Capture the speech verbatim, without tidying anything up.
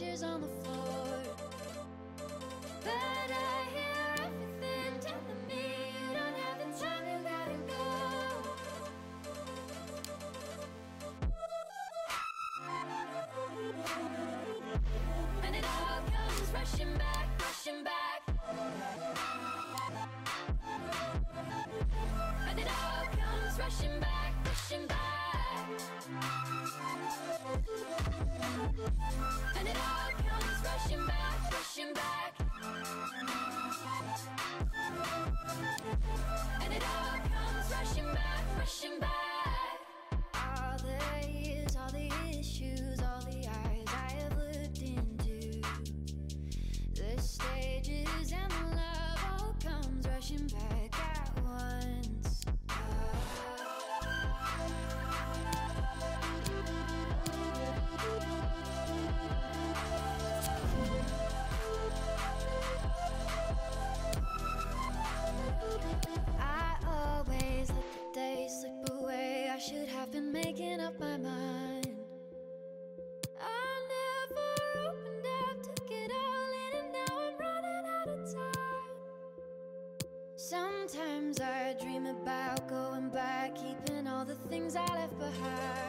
pictures on the floor. But I hear everything telling me you don't have the time, you gotta go. And it all comes rushing back, rushing back. And it all comes rushing back, rushing back. And it all comes rushing back, rushing back. And it all comes rushing back, rushing back. All the years, all the issues, all the eyes I have looked into, the stages and the love all comes rushing back at once. I always let the days slip away. I should have been making up my mind. I never opened up, took it all in, and now I'm running out of time. Sometimes I dream about going back, keeping all the things I left behind.